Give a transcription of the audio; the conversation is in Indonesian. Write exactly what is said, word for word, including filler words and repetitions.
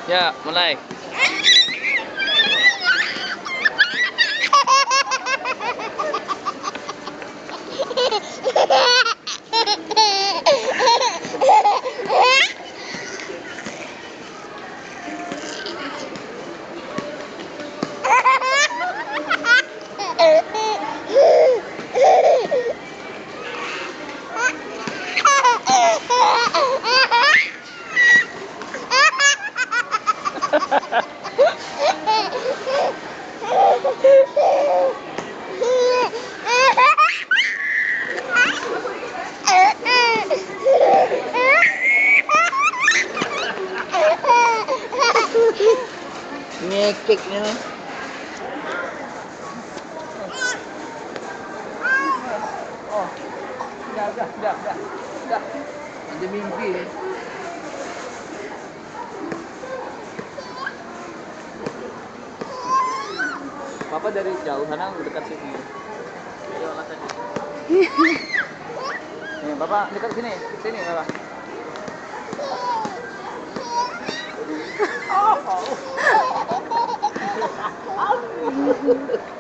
Ya, mulai. Ngekeknya. Oh, udah, udah, udah, udah, udah. Ada mimpi. Papa dari jauh sana dekat sini. Ayo lah tadi. Nih, Papa dekat sini, sini Papa. Oh.